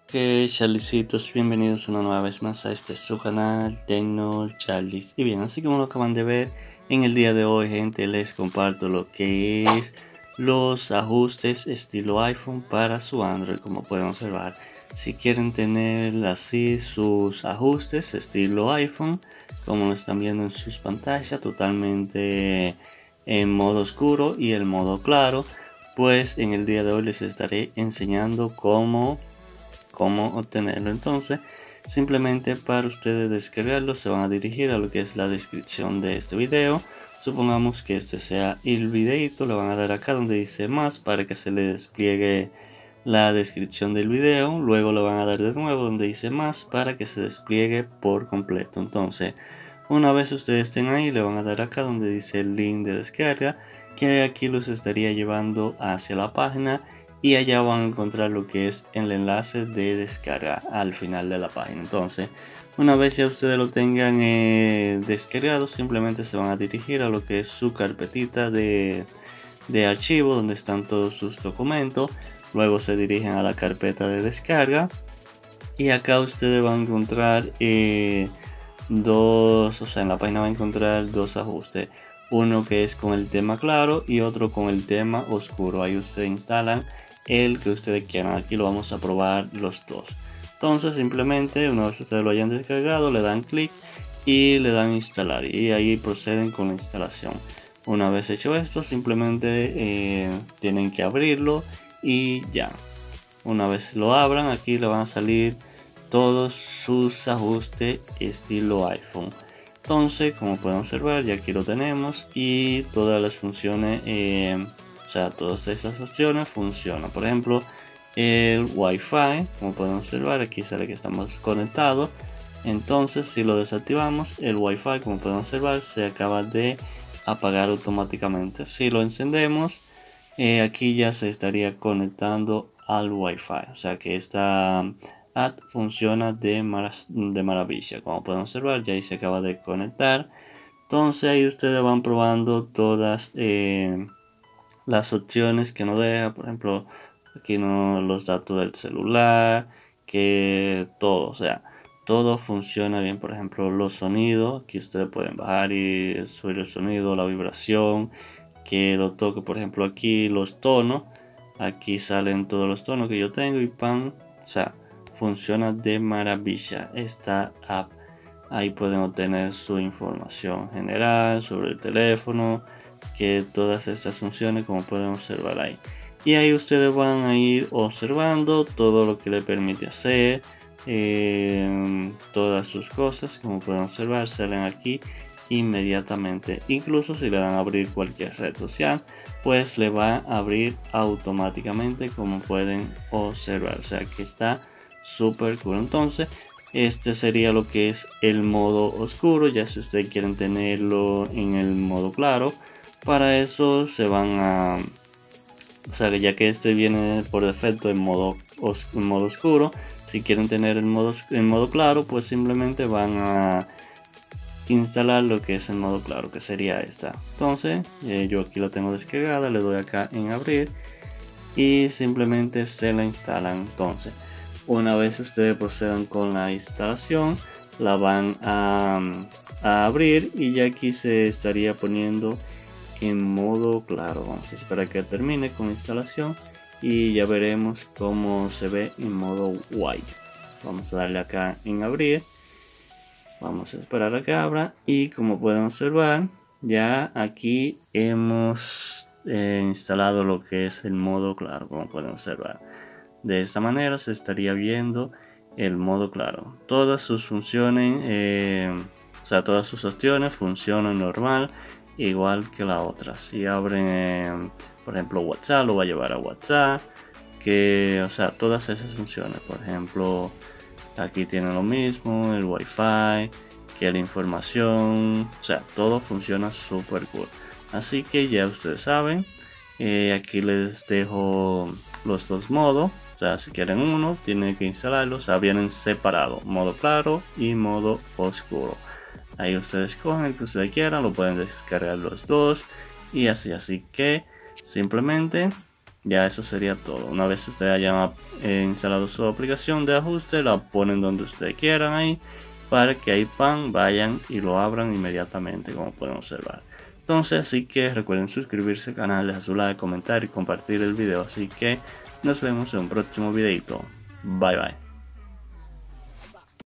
Que Charlicitos, bienvenidos una nueva vez más a este su canal Tecno Charlis. Y bien, así como lo acaban de ver, en el día de hoy, gente, les comparto lo que es los ajustes estilo iPhone para su Android. Como pueden observar, si quieren tener así sus ajustes estilo iPhone, como lo están viendo en sus pantallas, totalmente en modo oscuro y el modo claro, pues en el día de hoy les estaré enseñando cómo obtenerlo. Entonces, simplemente para ustedes descargarlo se van a dirigir a lo que es la descripción de este video. Supongamos que este sea el videito, le van a dar acá donde dice más para que se le despliegue la descripción del video. Luego le van a dar de nuevo donde dice más para que se despliegue por completo. Entonces, una vez ustedes estén ahí, le van a dar acá donde dice el link de descarga, que aquí los estaría llevando hacia la página, y allá van a encontrar lo que es el enlace de descarga al final de la página. Entonces, una vez ya ustedes lo tengan descargado, simplemente se van a dirigir a lo que es su carpetita de archivo donde están todos sus documentos. Luego se dirigen a la carpeta de descarga y acá ustedes van a encontrar en la página va a encontrar dos ajustes, uno que es con el tema claro y otro con el tema oscuro. Ahí ustedes instalan el que ustedes quieran. Aquí lo vamos a probar los dos. Entonces, simplemente una vez ustedes lo hayan descargado, le dan clic y le dan instalar, y ahí proceden con la instalación. Una vez hecho esto, simplemente tienen que abrirlo y ya. Una vez lo abran, aquí le van a salir todos sus ajustes estilo iPhone. Entonces, como pueden observar, ya aquí lo tenemos y todas las funciones, todas esas opciones funcionan. Por ejemplo, el Wi-Fi, como pueden observar, aquí sale que estamos conectados. Entonces, si lo desactivamos, el Wi-Fi, como pueden observar, se acaba de apagar automáticamente. Si lo encendemos, aquí ya se estaría conectando al Wi-Fi, o sea que esta app funciona de maravilla. Como pueden observar, ya ahí se acaba de conectar. Entonces ahí ustedes van probando todas las opciones que nos deja. Por ejemplo, aquí no, los datos del celular, que todo, o sea, todo funciona bien. Por ejemplo, los sonidos, aquí ustedes pueden bajar y subir el sonido, la vibración, que lo toque. Por ejemplo, aquí los tonos, aquí salen todos los tonos que yo tengo y pan, o sea, funciona de maravilla esta app. Ahí pueden obtener su información general sobre el teléfono, que todas estas funciones, como pueden observar ahí. Y ahí ustedes van a ir observando todo lo que le permite hacer, todas sus cosas. Como pueden observar, salen aquí inmediatamente. Incluso si le dan a abrir cualquier red social, pues le va a abrir automáticamente, como pueden observar. O sea que está súper cool. Entonces, este sería lo que es el modo oscuro. Ya si ustedes quieren tenerlo en el modo claro, para eso se van a, ya que este viene por defecto en modo oscuro, si quieren tener el modo claro, pues simplemente van a instalar lo que es el modo claro, que sería esta. Entonces yo aquí lo tengo descargada, le doy acá en abrir y simplemente se la instalan. Entonces, una vez ustedes procedan con la instalación, la van a abrir y ya aquí se estaría poniendo en modo claro. Vamos a esperar que termine con la instalación y ya veremos cómo se ve en modo white. Vamos a darle acá en abrir, vamos a esperar a que abra y como pueden observar, ya aquí hemos instalado lo que es el modo claro. Como pueden observar, de esta manera se estaría viendo el modo claro. Todas sus funciones, todas sus opciones funcionan normal, igual que la otra. Si abren, por ejemplo, WhatsApp, lo va a llevar a WhatsApp, que, todas esas funciones. Por ejemplo, aquí tienen lo mismo, el Wi-Fi, que la información, todo funciona súper cool. Así que ya ustedes saben, aquí les dejo los dos modos. Si quieren uno, tienen que instalarlo. Vienen separados, modo claro y modo oscuro. Ahí ustedes escogen el que ustedes quieran, lo pueden descargar los dos y así. Así que simplemente ya eso sería todo. Una vez ustedes hayan instalado su aplicación de ajuste, la ponen donde ustedes quieran ahí, para que ahí vayan y lo abran inmediatamente, como pueden observar. Entonces, así que recuerden suscribirse al canal, dejar su like, comentar y compartir el video. Así que nos vemos en un próximo videito. Bye bye.